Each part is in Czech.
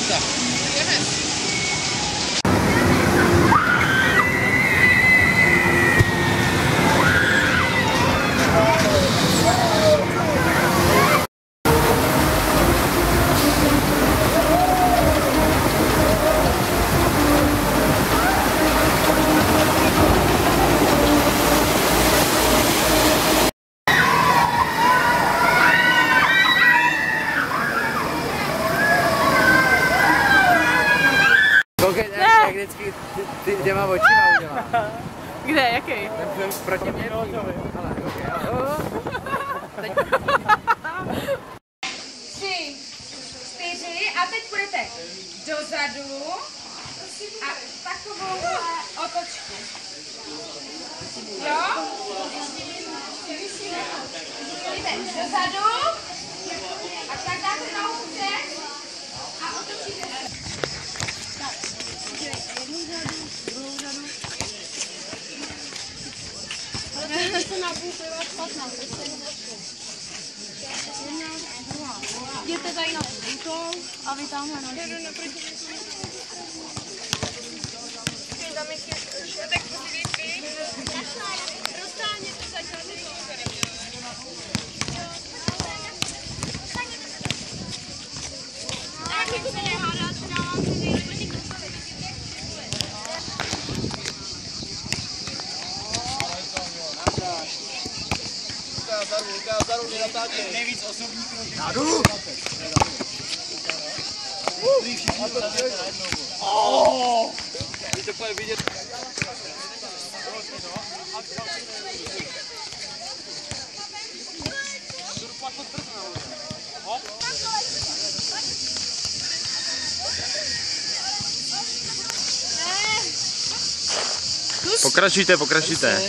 tak. Koukej, jak vždycky těma očima udělá. Kde, jaký? Ten proti mě. Ale, okay. 3, 4 a teď půjdete dozadu a takovouhle otočku. Jo? Jdete dozadu a tak dáte nohu přes a otočíte se. Ale to se napůjde vás 15. Jděte tady na půlkou a vy tamhle na jdu naproti. Tam ještě šletek pozdější. Roztáhněte se, začátky Nejvíc osobní kroky. Jdu! To bude vidět. Pokračujte, pokračujte.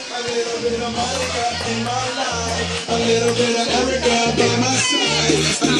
A little bit of America by my side.